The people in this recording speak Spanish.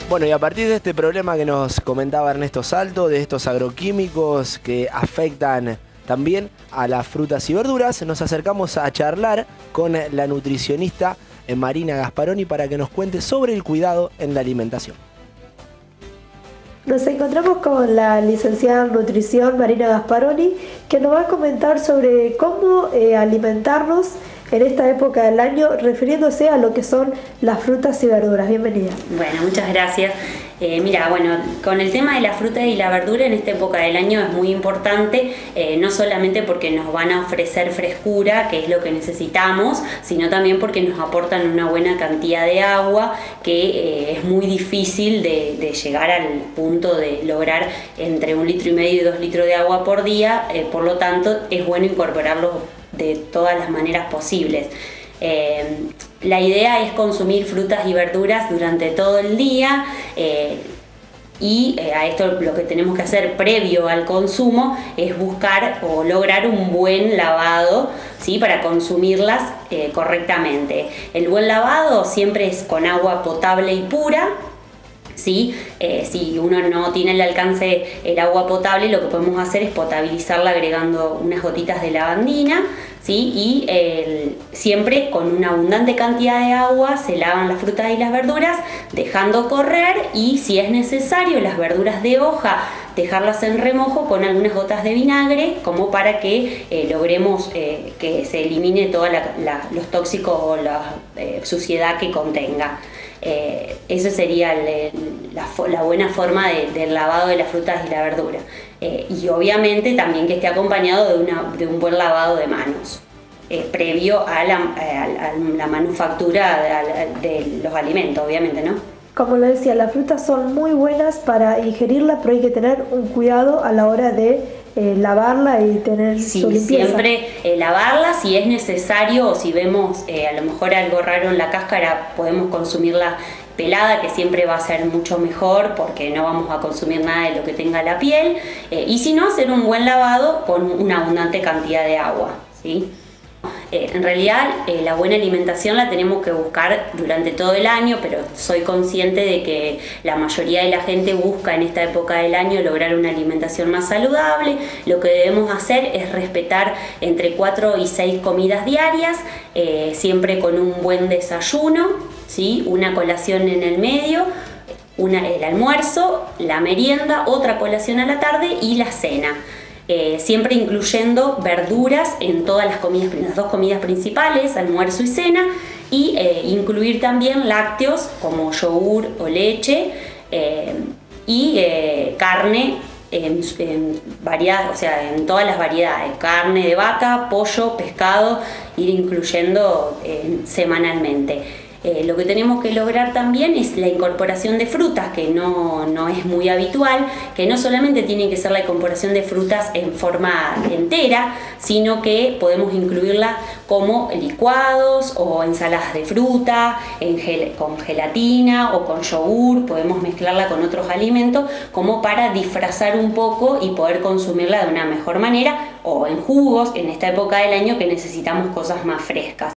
Bueno, y a partir de este problema que nos comentaba Ernesto Salto, de estos agroquímicos que afectan también a las frutas y verduras, nos acercamos a charlar con la nutricionista Marina Gasparoni para que nos cuente sobre el cuidado en la alimentación. Nos encontramos con la licenciada en nutrición Marina Gasparoni, que nos va a comentar sobre cómo alimentarnos en esta época del año, refiriéndose a lo que son las frutas y verduras. Bienvenida. Bueno, muchas gracias. Mira, bueno, con el tema de la fruta y la verdura en esta época del año es muy importante, no solamente porque nos van a ofrecer frescura, que es lo que necesitamos, sino también porque nos aportan una buena cantidad de agua, que es muy difícil de llegar al punto de lograr entre 1,5 litros y 2 litros de agua por día, por lo tanto es bueno incorporarlos de todas las maneras posibles. La idea es consumir frutas y verduras durante todo el día y a esto lo que tenemos que hacer previo al consumo es buscar o lograr un buen lavado, ¿sí? Para consumirlas correctamente. El buen lavado siempre es con agua potable y pura. ¿Sí? Si uno no tiene al alcance el agua potable, lo que podemos hacer es potabilizarla agregando unas gotitas de lavandina, ¿sí? Y siempre con una abundante cantidad de agua se lavan las frutas y las verduras, dejando correr, y si es necesario las verduras de hoja dejarlas en remojo con algunas gotas de vinagre, como para que logremos que se elimine todos los tóxicos o la suciedad que contenga. Eso sería la buena forma del lavado de las frutas y la verdura, y obviamente también que esté acompañado de un buen lavado de manos previo a la manufactura de los alimentos, obviamente, ¿no? Como lo decía, las frutas son muy buenas para ingerirlas, pero hay que tener un cuidado a la hora de lavarla y tener su limpieza. Siempre lavarla, si es necesario, o si vemos a lo mejor algo raro en la cáscara, podemos consumirla pelada, que siempre va a ser mucho mejor porque no vamos a consumir nada de lo que tenga la piel, y si no, hacer un buen lavado con una abundante cantidad de agua, ¿sí? En realidad la buena alimentación la tenemos que buscar durante todo el año, pero soy consciente de que la mayoría de la gente busca en esta época del año lograr una alimentación más saludable. Lo que debemos hacer es respetar entre 4 y 6 comidas diarias, siempre con un buen desayuno, ¿sí? Una colación en el medio, el almuerzo, la merienda, otra colación a la tarde y la cena. Siempre incluyendo verduras en todas las dos comidas principales, almuerzo y cena, y incluir también lácteos como yogur o leche, y carne variedad, o sea, en todas las variedades, carne de vaca, pollo, pescado, ir incluyendo semanalmente. Lo que tenemos que lograr también es la incorporación de frutas, que no es muy habitual, que no solamente tiene que ser la incorporación de frutas en forma entera, sino que podemos incluirla como licuados o ensaladas de fruta, con gelatina o con yogur, podemos mezclarla con otros alimentos como para disfrazar un poco y poder consumirla de una mejor manera, o en jugos en esta época del año que necesitamos cosas más frescas.